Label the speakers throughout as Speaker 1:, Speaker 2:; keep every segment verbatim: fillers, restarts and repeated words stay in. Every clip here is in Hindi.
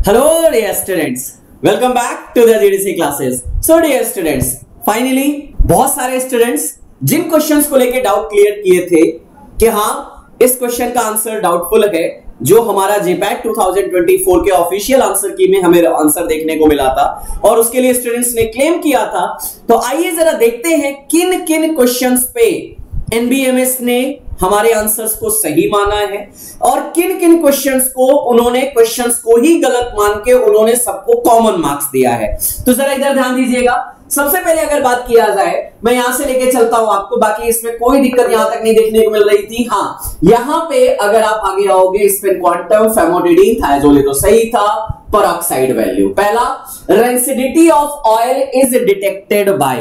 Speaker 1: Hello dear students, welcome back to the G D C classes. So dear students, finally बहुत सारे स्टूडेंट्स जिन क्वेश्चंस को लेके डाउट क्लियर किए थे कि हाँ इस क्वेश्चन का आंसर डाउटफुल है, जो हमारा GPAT two thousand twenty four के ऑफिशियल आंसर की में हमें आंसर देखने को मिला था और उसके लिए स्टूडेंट्स ने क्लेम किया था। तो आइए जरा देखते हैं किन किन क्वेश्चंस पे एनबीएमएस ने हमारे आंसर्स को सही माना है और किन किन क्वेश्चंस को उन्होंने क्वेश्चंस को ही गलत मान के उन्होंने सबको कॉमन मार्क्स दिया है। तो जरा इधर ध्यान दीजिएगा। सबसे पहले अगर बात किया जाए, मैं यहां से लेके चलता हूं आपको, बाकी इसमें कोई दिक्कत यहां तक नहीं देखने को मिल रही थी। हाँ, यहां पे अगर आप आगे आओगे, इसमें क्वांटम फेमोडिडीन थायाजोले तो सही था। पेरोक्साइड वैल्यू पहला, rancidity of oil is detected by,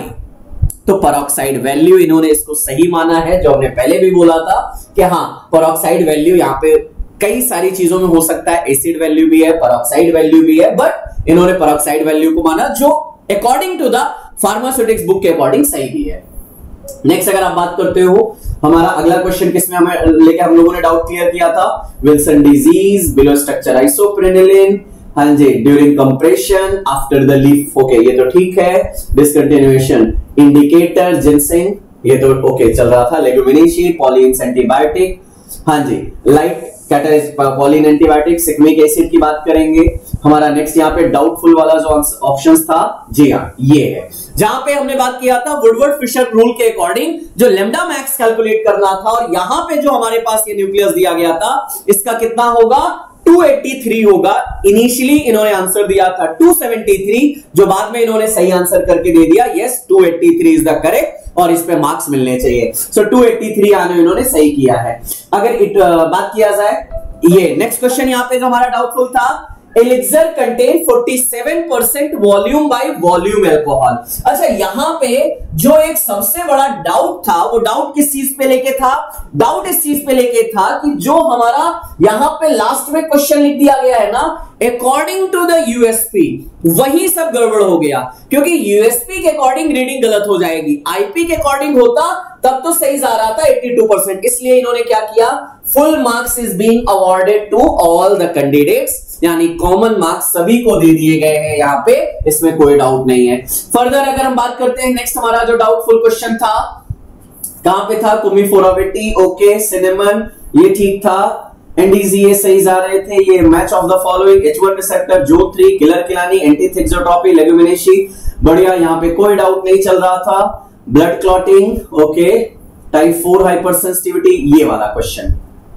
Speaker 1: तो पेरोक्साइड वैल्यू इन्होंने इसको सही माना है, जो हमने पहले भी बोला था कि हाँ पेरोक्साइड वैल्यू यहाँ पे कई सारी चीजों में हो सकता है, एसिड वैल्यू भी है, पेरोक्साइड वैल्यू भी है, बट इन्होंने पेरोक्साइड वैल्यू को माना जो according to the pharmaceutics book के अकॉर्डिंग सही भी है। नेक्स्ट अगर आप बात करते हो, हमारा अगला क्वेश्चन किसमें हमें लेके हम लोगों ने डाउट क्लियर किया था, Wilson disease, below structure isoprenaline, हाँ जी, during compression after the leaf, okay ये तो ठीक है। डिसकंटिन्यूएशन इंडिकेटर जिनसिंग, ये तो ओके चल रहा था। लेगुमिनेसी, पॉलिन्स एंटीबायोटिक, हाँ जी, light catalyst polyene antibiotic, shikimic acid की बात करेंगे। हमारा नेक्स्ट यहाँ पे डाउटफुल वाला जो ऑप्शंस था, जी हाँ ये है, जहां पे हमने बात किया था वुडवर्ड फिशर रूल के अकॉर्डिंग जो लेमडा मैक्स कैलकुलेट करना था, और यहां पे जो हमारे पास ये न्यूक्लियस दिया गया था इसका कितना होगा, टू एटी थ्री होगा। इनिशियली इन्होंने आंसर दिया था टू सेवेंटी थ्री, जो बाद में इन्होंने सही आंसर करके दे दिया, yes two eighty three is the correct और इस पे मार्क्स मिलने चाहिए। सो टू एटी थ्री आने इन्होंने सही किया है। अगर इट बात किया जाए, ये नेक्स्ट क्वेश्चन यहाँ पे जो हमारा डाउटफुल था, elixir contain forty seven percent volume by volume alcohol. अच्छा, यहां पे जो एक सबसे बड़ा डाउट था, वो डाउट किस चीज पे लेके था, डाउट इस चीज पे लेके था कि जो हमारा यहां पे लास्ट में क्वेश्चन लिख दिया गया है ना, अकॉर्डिंग टू द यूएसपी, वही सब गड़बड़ हो गया, क्योंकि यूएसपी के अकॉर्डिंग रीडिंग गलत हो जाएगी, आईपी के अकॉर्डिंग होता तब तो सही जा रहा था एटी टू परसेंट। इसलिए इन्होंने क्या किया, full marks is being awarded to all the candidates, यानी कॉमन मार्क्स सभी को दे दिए गए हैं यहाँ पे, इसमें कोई डाउट नहीं है। फर्दर अगर हम बात करते हैं, नेक्स्ट हमारा जो डाउटफुल क्वेश्चन था कहां पे था, कुमिफोराविटी, ओके, सिनेमन ये ठीक था, एनडीजी ये सही जा रहे थे। ये match of the following, H one receptor, जो three, killer Kiliani, antithixotropy, leguminosae, बढ़िया, यहाँ पे कोई डाउट नहीं चल रहा था। Blood clotting, okay, type four hypersensitivity, ये वाला question,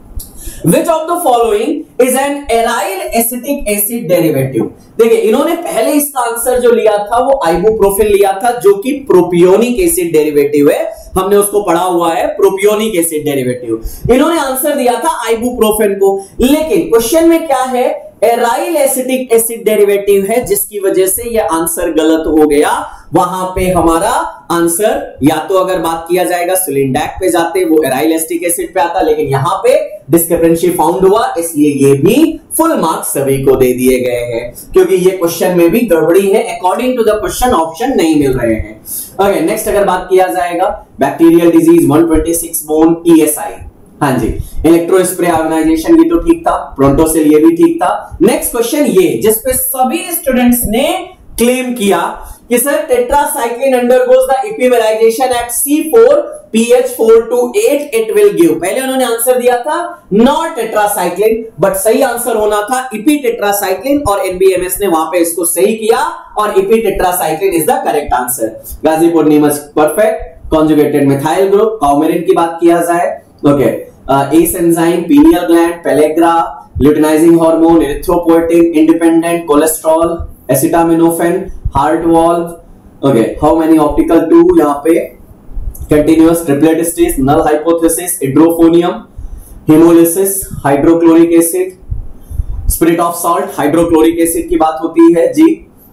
Speaker 1: Which of the following is an aryl acetic acid derivative? देखिए इन्होंने पहले इसका आंसर जो लिया था वो आइबुप्रोफेन लिया था, जो कि प्रोपियोनिक एसिड डेरिवेटिव है, हमने उसको पढ़ा हुआ है प्रोपियोनिक एसिड डेरिवेटिव। इन्होंने आंसर दिया था आइबुप्रोफेन को, लेकिन क्वेश्चन में क्या है, एराइल एसिटिक एसिड डेरिवेटिव है, जिसकी वजह से यह आंसर गलत हो गया। वहां पे हमारा आंसर या तो अगर बात किया जाएगा सुलिंडैक पे जाते, वो एराइल एसिटिक एसिड पे आता, लेकिन यहां पे डिस्क्रिपेंसी फाउंड हुआ, इसलिए ये भी फुल मार्क्स सभी को दे दिए गए हैं, क्योंकि ये क्वेश्चन में भी गड़बड़ी है, according to the question option नहीं मिल रहे हैं। ओके, नेक्स्ट अगर बात किया जाएगा, bacterial disease one twenty six bone ESI, हाँ जी, इलेक्ट्रो स्प्रे ऑर्गेनाइजेशन ये तो ठीक था, प्रोटोसेल ये भी ठीक था। नेक्स्ट क्वेश्चन ये, जिसपे सभी स्टूडेंट्स ने क्लेम किया कि sir tetracycline undergoes the epimerization at C four pH four to eight, it will give, पहले उन्होंने आंसर दिया था नॉट टेट्रासाइक्लिन, बट सही आंसर होना था इपी टेट्रासाइक्लिन, और एनबीएमएस ने वहां पे इसको सही किया और epi tetracycline is the correct answer. Ghazipur Neemuch perfect, conjugated methyl group, coumarin की बात किया जाए, okay, S enzyme, pineal gland, pellagra, luteinizing hormone, erythropoietin, independent cholesterol, acetaminophen, heart valve, okay, how many optical two, यहाँ पे continuous triplet stage, null hypothesis, edrophonium, haemolysis, hydrochloric acid, spirit of salt, hydrochloric acid की बात होती है जी,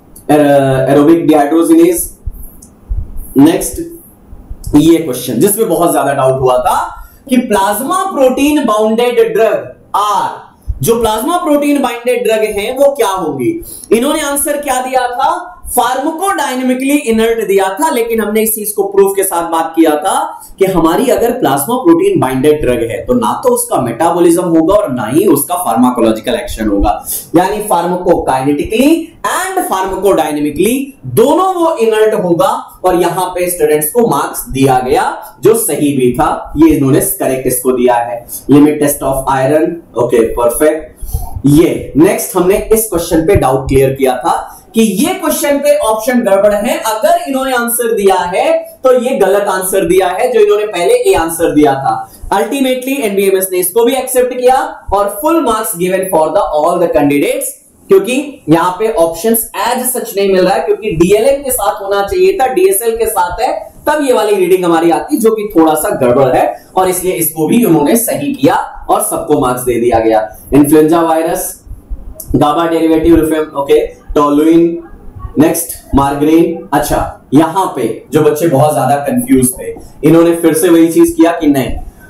Speaker 1: एरोबिक डिहाइड्रोजिनेज। नेक्स्ट ये क्वेश्चन जिसमें बहुत ज्यादा डाउट हुआ था कि plasma protein bounded drug are, जो प्लाज्मा प्रोटीन बाइंडेड ड्रग हैं वो क्या होंगी। इन्होंने आंसर क्या दिया था, फार्माकोडायनेमिकली इनर्ट दिया था, लेकिन हमने इस चीज को प्रूफ के साथ बात किया था कि हमारी अगर प्लाज्मा प्रोटीन बाइंडेड ड्रग है तो ना तो उसका मेटाबॉलिज्म होगा और ना ही उसका फार्माकोलॉजिकल एक्शन होगा, यानी फार्माकोकाइनेटिकली एंड फार्माकोडायनेमिकली दोनों वो इनर्ट होगा। और यहां पे स्टूडेंट्स को मार्क्स दिया गया जो सही भी था, ये इन्होंने करेक्ट इसको दिया है। Limit test of iron, okay perfect. ये नेक्स्ट हमने इस क्वेश्चन पे डाउट क्लियर किया था कि ये क्वेश्चन पे ऑप्शन गड़बड़ है, अगर इन्होंने आंसर दिया है तो ये गलत आंसर दिया है जो इन्होंने पहले ए आंसर दिया था। अल्टीमेटली एनबीएमएस ने इसको भी एक्सेप्ट किया और full marks given for the all the candidates, क्योंकि यहां पे ऑप्शंस एज सच नहीं मिल रहा है, क्योंकि डीएलएम के साथ होना चाहिए था, डीएसएल के साथ है तब ये वाली रीडिंग हमारी आती, जो कि थोड़ा सा गड़बड़ है, और इसलिए इसको भी उन्होंने सही किया और सबको मार्क्स दे दिया गया। Influenza virus, GABA derivative, okay, toluene, next migraine. अच्छा, यहां पे जो बच्चे बहुत ज्यादा कंफ्यूज थे, इन्होंने फिर से वही चीज किया कि नहीं,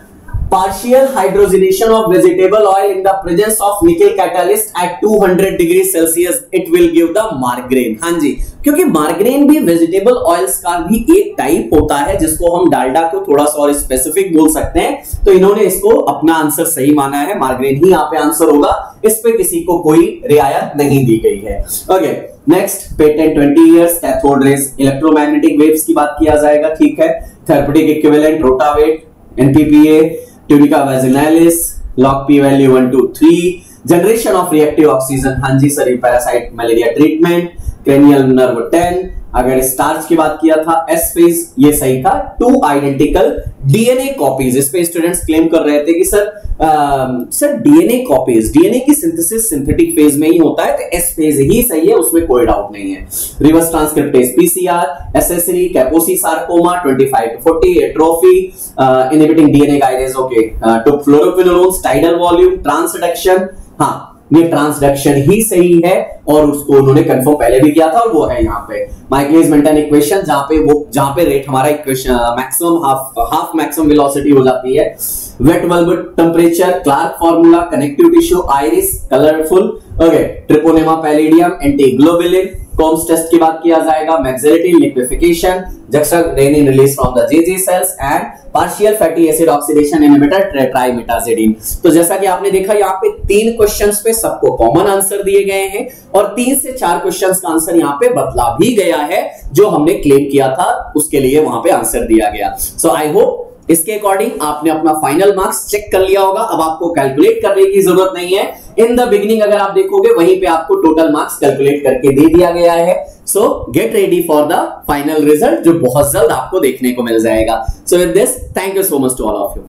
Speaker 1: partial hydrogenation of vegetable oil in the presence of nickel catalyst at two hundred degree Celsius it will give the margarine। हाँ जी, क्योंकि मार्ग्रेन भी वेजिटेबल ऑयल्स का भी एक टाइप होता है जिसको हम डालडा को थोड़ा सा और स्पेसिफिक बोल सकते हैं, तो इन्होंने इसको अपना आंसर सही माना है, मार्ग्रेन ही यहाँ पे आंसर होगा, इस पे किसी को कोई रियायत नहीं दी गई है। Okay, next patent twenty years cathode rays electromagnetic waves की बात किया जाएगा, ठीक है। Therapeutic equivalent rotavate, NPPA, tunica vaginalis, log P value one two three, generation of reactive oxygen, हाँ जी sir, parasite malaria treatment, cranial nerve ten. अगर स्टार्च की बात किया था, एस फेज, ये सही था, टू आइडेंटिकल डीएनए कॉपीज। इस पे स्टूडेंट्स क्लेम कर रहे थे कि सर आ, सर डीएनए कॉपीज, डीएनए की सिंथेसिस सिंथेटिक फेज में ही होता है, तो एस फेज ही सही है, उसमें कोई डाउट नहीं है। Reverse transcriptase PCR, SSR, Kaposi sarcoma, twenty five to forty, atrophy, inhibiting DNA kinase, okay, two fluoroquinolones, tidal volume, transduction, हाँ ये ट्रांसडक्शन ही सही है और उसको उन्होंने कंफर्म पहले भी किया था और वो है यहाँ पे माइकलिस मेंटन इक्वेशन, जहां पे वो जहां पे रेट हमारा equation maximum half half maximum velocity हो जाती है। Wet bulb temperature, Clark formula, connective tissue, iris, colourful, okay, Treponema pallidum, antiglobulin, Coombs test की बात किया जाएगा, मैक्सिलिटी liquefaction, juxta renin release from the JJ cells and partial fatty acid oxidation inhibitor trimetazidine. तो जैसा कि आपने देखा यहाँ पे तीन क्वेश्चंस पे सबको कॉमन आंसर दिए गए हैं और तीन से चार क्वेश्चंस का आंसर यहाँ पे बदला भी गया है, जो हमने क्लेम किया था उसके लिए वहां पे आंसर दिया गया। सो आई होप इसके अकॉर्डिंग आपने अपना फाइनल मार्क्स चेक कर लिया होगा। अब आपको कैलकुलेट करने की जरूरत नहीं है, इन द बिगिनिंग अगर आप देखोगे वहीं पे आपको टोटल मार्क्स कैलकुलेट करके दे दिया गया है। So get ready for the final result, जो बहुत जल्द आपको देखने को मिल जाएगा। So with this, thank you so much to all of you.